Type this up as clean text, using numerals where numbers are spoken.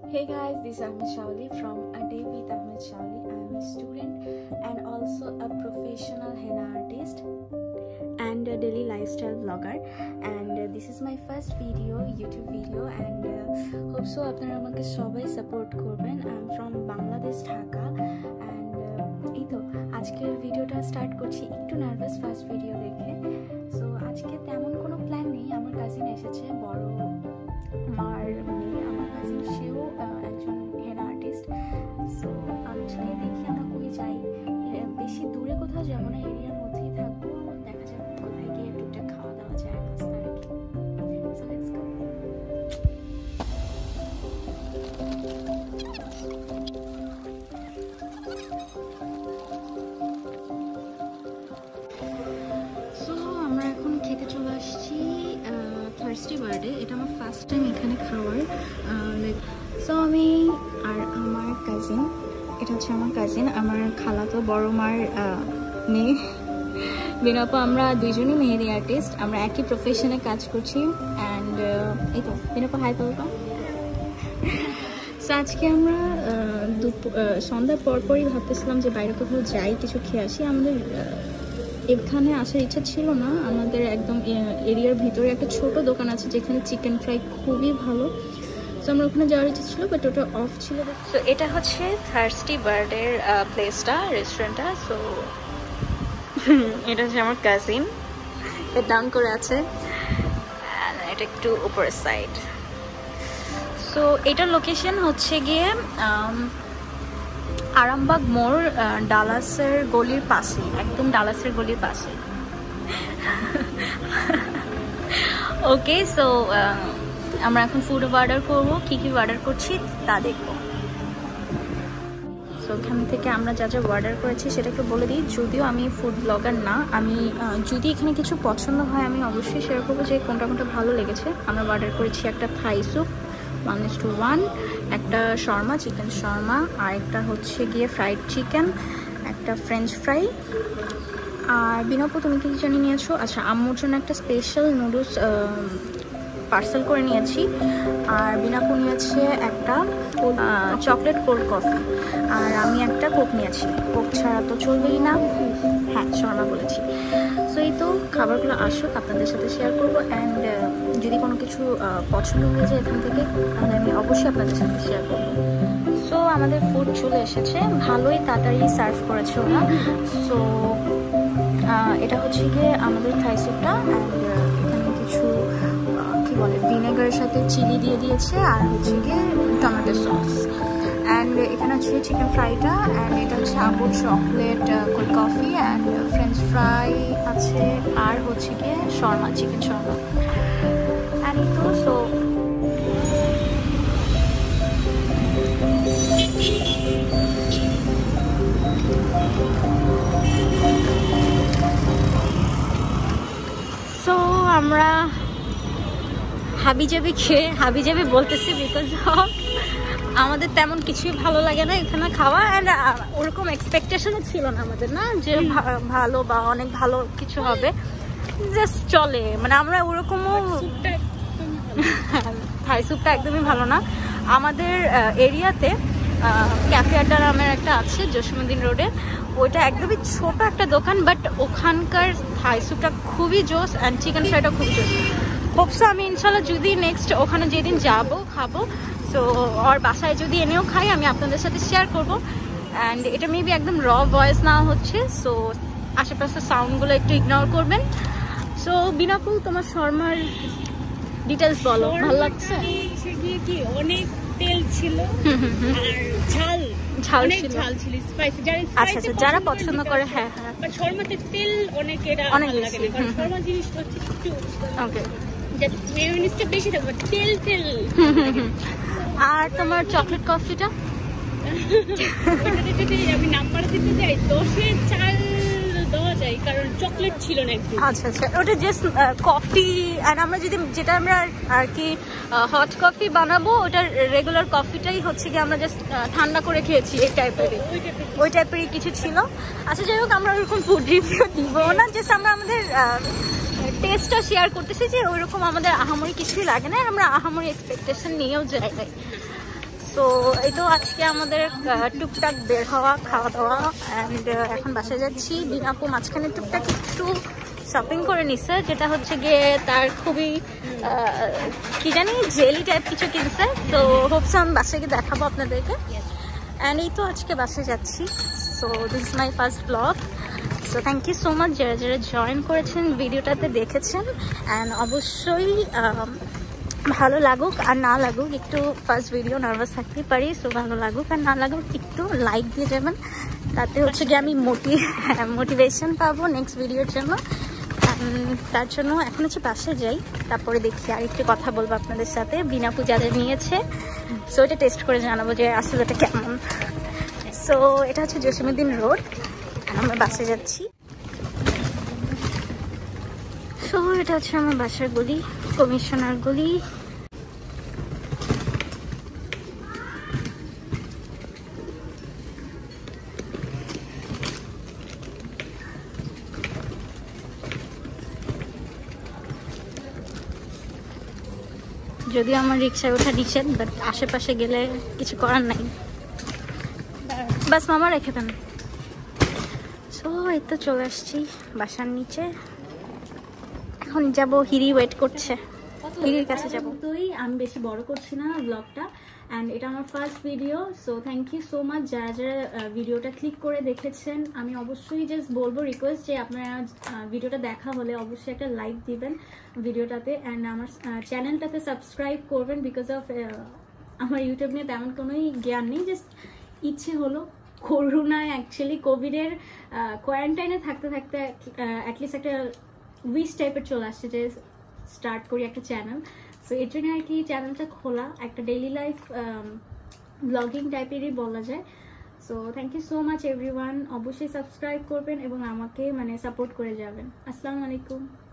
Hey guys, this is Ahmed Shauli from A Day with Ahmed Shauli. I am a student and also a professional henna artist and a daily lifestyle vlogger. And this is my first video, YouTube video, and hope so আপনারা আমাকে সবাই support করবেন. I am from Bangladesh, Dhaka, and এই তো আজকের ভিডিওটা start করছি একটু নার্ভাস ফার্স্ট ভিডিও দেখে. সো আজকে তেমন কোনো প্ল্যান নেই. আমার কাজিন এসেছে, বড় মার মেয়ে আমার কাজিন, সেও একজন হেনা আর্টিস্ট. সো আজকে দেখি আমরা কই যাই. বেশি দূরে কোথাও যাবো না, এরিয়ার মধ্যেই থাকবো. দেখা যাক কোথায় গিয়ে টুকটাক খাওয়া দাওয়া যায়, নাস্তা আর কি. So let's go. সো আমরা এখন খেতে চলে আসছি থার্সডে বার্থডে. এটা আমার ফার্স্ট টাইম এখানে খাওয়ার. সো আমি আর আমার কাজিন, এটা হচ্ছে আমার কাজিন, আমার খালাতো বড় মার মেয়ে বিনাপা, আমরা দুইজনই মেহেদি আর্টিস্ট. আমরা একই প্রফেশনে কাজ করছি. অ্যান্ড এই তো বিনাপা হাই বলবা. সো আজকে আমরা সন্ধ্যার পরপরই ভাবতেছিলাম যে বাইরে কোথাও যাই, কিছু খেয়ে আসি. আমাদের এখানে আসার ইচ্ছা ছিল না. আমাদের একদম এরিয়ার ভিতরে একটা ছোট দোকান আছে যেখানে চিকেন ফ্রাই খুবই ভালো. সো আমরা ওখানে যাওয়ার ইচ্ছা ছিল, বাট ওটা অফ ছিল. সো এটা হচ্ছে থার্সডে বার্থডের প্লেসটা, রেস্টুরেন্টটা. সো এটা হচ্ছে আমার কাজিন, এটা ডাউন করে আছে, এটা একটু উপরের সাইড. সো এটার লোকেশন হচ্ছে গিয়ে আরামবাগ মোড়, ডালাসের গলির পাশে, একদম ডালাসের গলির পাশে. ওকে, সো আমরা এখন ফুড অর্ডার করবো. কী কী অর্ডার করছি তা দেখবো. সো ওখান থেকে আমরা যা যা অর্ডার করেছি সেটাকে বলে দিই. যদিও আমি ফুড ব্লগার না, আমি যদি এখানে কিছু পছন্দ হয় আমি অবশ্যই শেয়ার করবো যে কোনটা কোনটা ভালো লেগেছে. আমরা অর্ডার করেছি একটা থাই স্যুপ 1:1, একটা শর্মা, চিকেন শর্মা, আর একটা হচ্ছে গিয়ে ফ্রাইড চিকেন, একটা ফ্রেঞ্চ ফ্রাই. আর বিনপু তুমি কি জানি নিয়েছো? আচ্ছা, আম্মুর জন্য একটা স্পেশাল নুডলস পার্সেল করে নিয়েছি. আর বিনাপু নিয়েছে একটা চকলেট কোল্ড কফি, আর আমি একটা কোক নিয়েছি. কোক ছাড়া তো চলবেই না. হ্যাঁ, শর্মা বলেছি. সো এই তো খাবারগুলো আসুক, আপনাদের সাথে শেয়ার করবো. অ্যান্ড যদি কোনো কিছু পছন্দ হয়ে যায় এখান থেকে, তাহলে আমি অবশ্যই আপনাদের সাথে শেয়ার করবো. সো আমাদের ফুড চলে এসেছে, ভালোই তাড়াতাড়ি সার্ভ করেছে ওরা. সো এটা হচ্ছে গিয়ে আমাদের থাই স্যুপটা. অ্যান্ড এখানে কিছু কি বলে ভিনেগারের সাথে চিলি দিয়ে দিয়েছে, আর হচ্ছে গিয়ে টমেটো সস. অ্যান্ড এখানে হচ্ছে চিকেন ফ্রাইটা. অ্যান্ড এটা হচ্ছে আবুর chocolate cold coffee, and French fry আছে, আর হচ্ছে গিয়ে শর্মা, চিকেন শর্মা. অ্যান্ড এই তো সো আমরা হাবিজাবি খেয়ে, হাবিজাবি বলতেছি বিকজ আমাদের তেমন কিছুই ভালো লাগে না এখানে খাওয়া. অ্যান্ড ওরকম এক্সপেকটেশনও ছিল না আমাদের, না যে ভালো বা অনেক ভালো কিছু হবে, জাস্ট চলে. মানে আমরা ওরকমও, থাই স্যুপটা একদমই ভালো না. আমাদের এরিয়াতে ক্যাফে আড্ডা নামের একটা আছে জসীমউদ্দিন রোডে, ওইটা একদমই ছোট একটা দোকান, বাট ওখানকার থাই স্যুপটা খুবই জোস, অ্যান্ড চিকেন ফ্রাইটা খুবই জোস. হোপসো আমি ইনশাল্লাহ যদি নেক্সট ওখানে যেদিন যাবো খাবো, সো ওর বাসায় যদি এনেও খাই আমি আপনাদের সাথে শেয়ার করবো. অ্যান্ড এটা মেবি একদম র ভয়েস না হচ্ছে, সো আশেপাশের সাউন্ডগুলো একটু ইগনোর করবেন. সো বিনাপু, তোমার শর্মার ডিটেলস বলো, ভালো লাগছে? কি অনেক তেল ছিল আর ঝাল ছিল, স্পাইসি. আচ্ছা আচ্ছা, যারা পছন্দ করে. হ্যাঁ হ্যাঁ, বাট শর্মাতে তেল অনেক, এটা ভালো লাগে না, কারণ শর্মা জিনিসটা হচ্ছে একটু ওকে, জাস্ট মেয়োনিজটা বেশি থাকবে, তেল তেল. আর তোমার চকলেট কফিটা? ওটাতে যদি আমি নাম্বার দিতে যাই 10-এ 4 দেওয়া যায়, কারণ চকলেট ছিল না একটু. আচ্ছা আচ্ছা, ওটা জাস্ট কফি. আর আমরা যদি যেটা আমরা আর কি হট কফি বানাবো, ওটার রেগুলার কফিটাই হচ্ছে কি আমরা জাস্ট ঠান্ডা করে খেয়েছি, এই টাইপেরই, ওই টাইপেরই কিছু ছিল. আচ্ছা যাই হোক, আমরা ওরকম ফুড রিভিউ দিব না, জাস্ট আমরা আমাদের টেস্টটা শেয়ার করতেছি যে ওইরকম আমাদের আহামরি কিছুই লাগে না, আমরা আহামরি এক্সপেকটেশন নিয়েও যাই নাই. সো সো এই তো আজকে আমাদের টুকটাক বের হওয়া, খাওয়া দাওয়া, অ্যান্ড এখন বাসায় যাচ্ছি। বিনাপু মাঝখানে টুকটাক একটু শপিং করে নিছে, যেটা হচ্ছে গিয়ে তার খুবই কি জানি জেলি টাইপ কিছু কিনছে। তো হোপস আমি বাসায় গিয়ে দেখাবো আপনাদেরকে। অ্যান্ড এই তো আজকে বাসায় যাচ্ছি। So this is my first blog. So thank you so much যারা যারা জয়েন করেছেন, ভিডিওটাতে দেখেছেন। অ্যান্ড অবশ্যই ভালো লাগুক আর না লাগুক, একটু ফার্স্ট ভিডিও নার্ভাস থাকতেই পারি। সো ভালো লাগুক আর না লাগুক একটু লাইক দিয়ে যাবেন, তাতে হচ্ছে গিয়ে আমি মোটিভেশন পাবো নেক্সট ভিডিওর জন্য। তার জন্য এখন হচ্ছে বাসে যাই, তারপরে দেখি আর একটু কথা বলবো আপনাদের সাথে। বিনাপু যা যা নিয়েছে সো এটা টেস্ট করে জানাবো যে আসলে এটা কেমন। সো এটা হচ্ছে জসীমউদ্দিন রোড, আমরা বাসে যাচ্ছি। সো এটা হচ্ছে আমার বাসার গলি, কমিশনার গলি। যদিও আমার রিক্সায় ওঠা নিষেধ, বাট আশেপাশে গেলে কিছু করার নাই, বাস মামা রেখে দেন। সো এই তো চলে আসছি বাসার নিচে, এখন যাব। হিরি ওয়েট করছে, হিরির কাছে যাবো। তোই আমি বেশি বড় করছি না ব্লগটা, অ্যান্ড এটা আমার first video. So thank you so much যারা যারা ভিডিওটা ক্লিক করে দেখেছেন। আমি অবশ্যই জাস্ট বলবো রিকোয়েস্ট যে আপনারা ভিডিওটা দেখা হলে অবশ্যই একটা লাইক দিবেন ভিডিওটাতে, অ্যান্ড আমার চ্যানেলটাতে সাবস্ক্রাইব করবেন। বিকজ অফ আমার ইউটিউব নিয়ে তেমন কোনোই জ্ঞান নেই, জাস্ট ইচ্ছে হলো। করোনায় অ্যাকচুয়ালি কোভিডের কোয়ারেন্টাইনে থাকতে থাকতে অ্যাটলিস্ট একটা উইশ টাইপের চলে আসছে যে স্টার্ট করি একটা চ্যানেল। সো এর জন্য আর কি চ্যানেলটা খোলা, একটা ডেইলি লাইফ ব্লগিং টাইপেরই বলা যায়। So thank you so much everyone, অবশ্যই সাবস্ক্রাইব করবেন এবং আমাকে সাপোর্ট করে যাবেন। আসসালামু আলাইকুম।